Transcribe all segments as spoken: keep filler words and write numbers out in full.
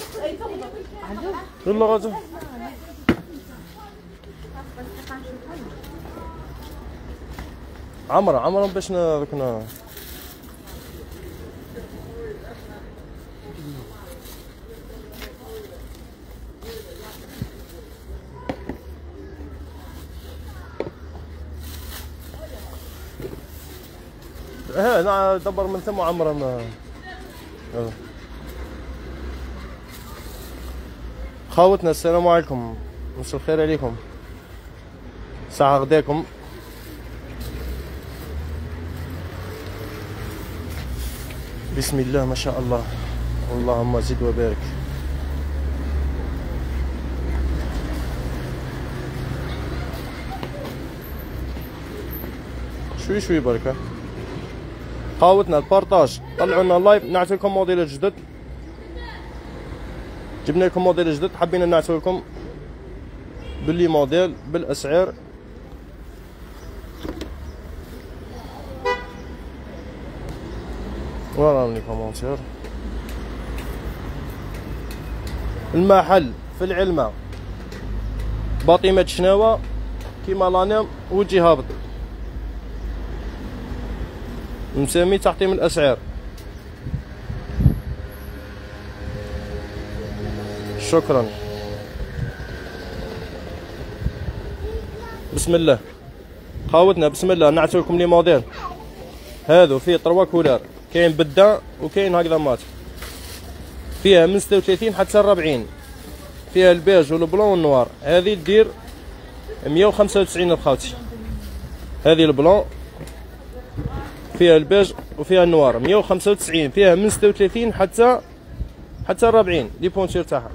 يلا غادي عمرة عمرة باش ذاك اه انا دبر من ثم عمرة ما خاوتنا. السلام عليكم، مساء الخير عليكم، ساعة غداكم. بسم الله ما شاء الله، اللهم زد وبارك. شوي شوي بركة. خاوتنا البارطاج، طلعوا لنا اللايف، نعطي لكم موديل جدد، جبنا لكم موديل جدد، حبينا نعطي لكم باللي موديل بالاسعار. ورا لي كومونتير. المحل في العلمة باطمة شناوة كيما لانام وجي هابط، مسمي تحطيم الاسعار. شكرا. بسم الله خاوتنا، بسم الله نعطي لكم لي موديل. هذو فيه تروا كولار، كاين بدا وكاين هكذا مات، فيها من ستة وثلاثين حتى أربعين، فيها البيج والبلون والنوار. هذه دير مية وخمسة وتسعين الخاوتي، هذه البلون فيها البيج وفيها النوار مية وخمسة وتسعين، فيها من ستة وثلاثين حتى حتى أربعين لي بونتير تاعها.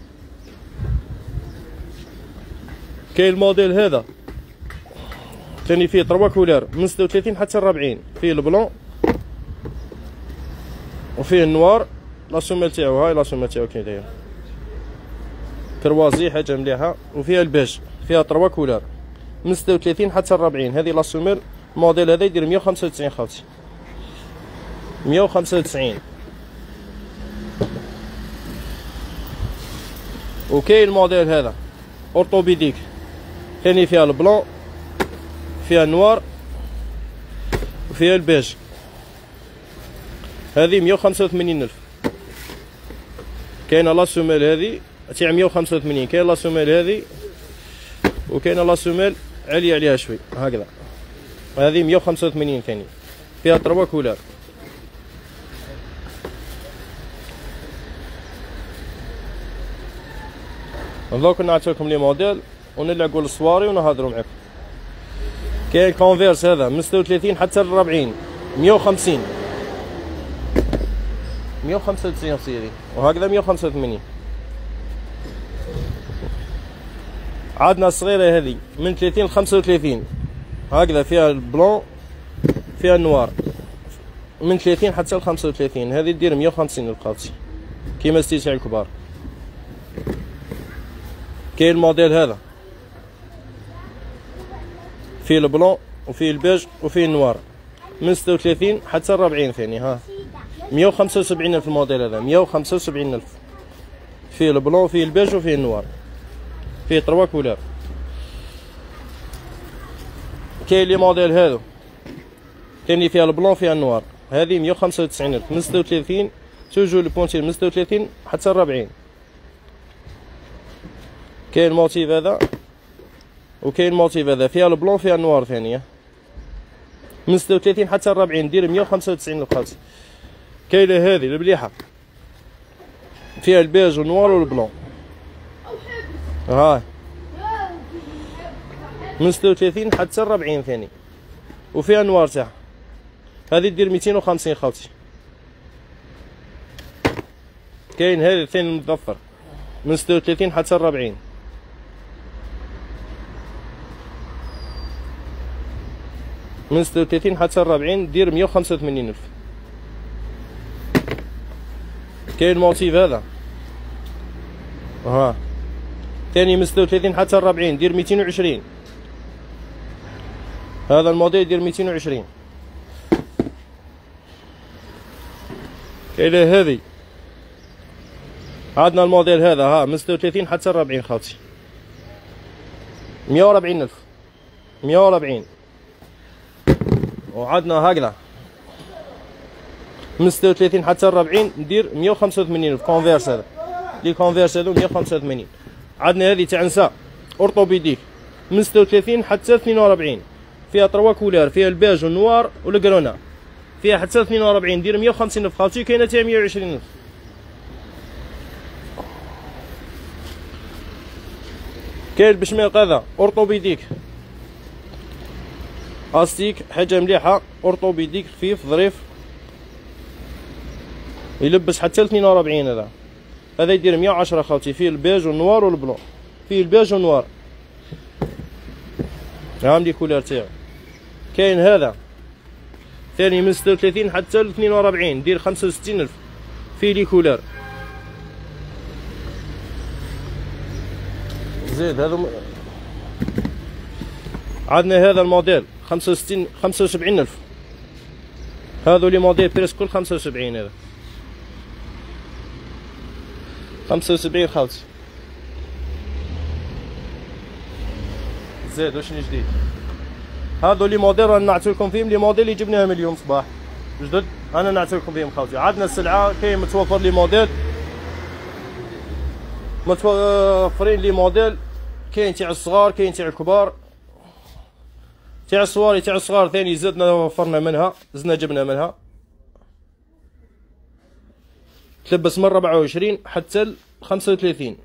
كاين الموديل هذا ثاني فيه تروا كولار من ستة وثلاثين حتى أربعين، فيه البلون وفيه النوار. لاسوميل تاعو هاي لاسوميل تاعو كي داير كروازي حاجه مليحه، وفيها البيج، فيها تروا كولار من ستة وثلاثين حتى أربعين. هذه لاسوميل الموديل هذا يدير مية وخمسة وتسعين خاوتي، مية وخمسة وتسعين. وكاين الموديل هذا اورطوبيديك، ثاني فيها البلون، فيها النوار وفيها البيج. هذه مية وخمسة وثمانين ألف. كاينه لاسوميل هذه تاع مية وخمسة وثمانين، كاين لاسوميل هذه، وكاينه لاسوميل عاليه عليها شوي هكذا. هذه مية وخمسة وثمانين ثاني، فيها تروا كولار. دوك نعطي لكم لي موديل ونلعبوا الصواري ونهضروا معكم. كاين كونفيرس هذا من ستة وثلاثين حتى أربعين، مية وخمسين، مية وخمسة وتسعين سيري، وهكذا مية وخمسة وثمانين. عندنا الصغيرة هذه من ثلاثين ل خمسة وثلاثين، هكذا فيها البلون فيها النوار، من ثلاثين حتى ل خمسة وثلاثين. هذه دير مية وخمسين الخاوتي كيما ستيل تاع الكبار. كاين الموديل هذا فيه البلون وفيه البيج وفيه النوار من ستة وثلاثين حتى أربعين ثاني. ها مية وخمسة وسبعين ألف الموديل هذا، مية وخمسة وسبعين ألف. فيه البلون فيه البيج وفيه النوار، فيه تروا كولار. كاين لي موديل هذو ثاني فيها البلون فيها النوار، هذه مية وخمسة وتسعين ألف من ستة وثلاثين، توجو البونتير من ستة وثلاثين حتى أربعين. كاين الموتيف هذا وكاين الموتيف هذا فيها البلون فيها النوار ثانيه، من ستة وثلاثين حتى أربعين دير مية وخمسة وتسعين الخاوتي. كاينه هذه المليحه فيها البيج والنوار والبلون، ها من ستة وثلاثين حتى أربعين ثاني، وفيها النوار تاعها. هذه دير ميتين وخمسين خاوتي. كاين هذه ثاني المظفر من ستة وثلاثين حتى أربعين، من ستة وثلاثين حتى أربعين دير مية وخمسة وثمانين ألف. كاين الموتيف هذا ها ثاني من ستة وثلاثين حتى أربعين دير ميتين وعشرين. هذا الموديل يدير ميتين وعشرين. كاينه هذه عندنا الموديل هذا ها من ستة وثلاثين حتى أربعين خاوتي، مية وربعين ألف، مية وربعين. وعندنا هكذا من ستة وثلاثين حتى أربعين ندير مية وخمسة وثمانين في كونفيرس. هذا لي كونفيرس هذو مية وخمسة وثمانين. عندنا هذه تاع نساء اورطوبيديك من ستة وثلاثين حتى اثنين وأربعين، فيها تروا كولار، فيها البيج والنوار والكرونا، فيها حتى اثنين وأربعين ندير مية وخمسين ألف خاوتي. كاينه تاع مية وعشرين ألف. كاين البشميق هذا اورطوبيديك استيك، حاجه مليحه، اورطوبيديك خفيف ظريف، يلبس حتى اثنين وأربعين. هذا هذا يدير مية وعشرة خاوتي، فيه البيج والنوار والبلون، فيه البيج والنوار. هاهم لي كولار تاعو. كاين هذا ثاني من ستة وثلاثين حتى ل اثنين وأربعين ندير خمسة وستين ألف، فيه لي كولار. زيد هذا م... عندنا هذا الموديل خمسة وستين خمسة وسبعين ألف. هذو لي موديل بريسك كل خمسة وسبعين. هذا خمسة وسبعين خاوتي. زيد واش جديد؟ هذو لي موديل رانا نعطيكم فيهم، لي موديل اللي جبناهم اليوم صباح جدد، انا نعطيكم فيهم خاوتي. عندنا السلعه كاين متوفر لي موديل، متوفرين لي موديل، كاين تاع الصغار كاين تاع الكبار. تاع الصواري تاع الصغار ثاني زدنا وفرنا منها، زدنا جبنا منها، تلبس من أربعة وعشرين حتى ل خمسة وثلاثين.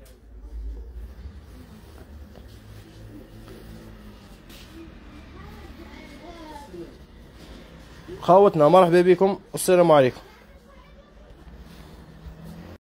خاوتنا مرحبا بكم، السلام عليكم.